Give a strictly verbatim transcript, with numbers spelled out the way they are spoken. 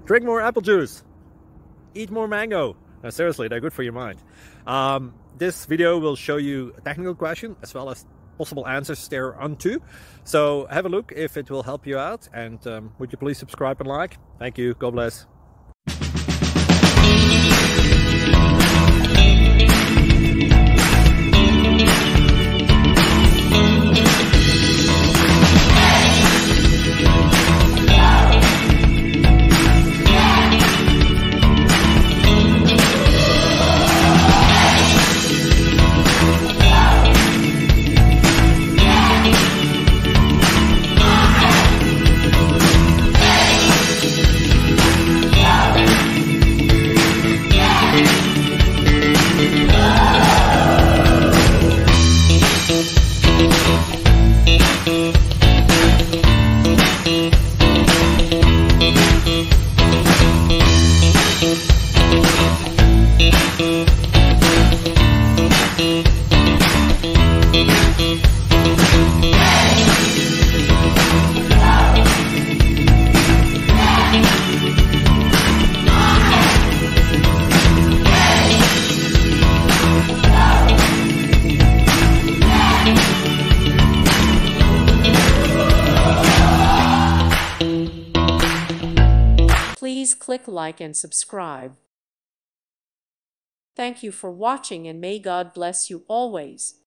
drink more apple juice, eat more mango. No, seriously, they're good for your mind. Um, this video will show you a technical question as well as possible answers thereunto. So have a look if it will help you out, and um, would you please subscribe and like? Thank you. God bless. Please click like and subscribe. Thank you for watching, and may God bless you always.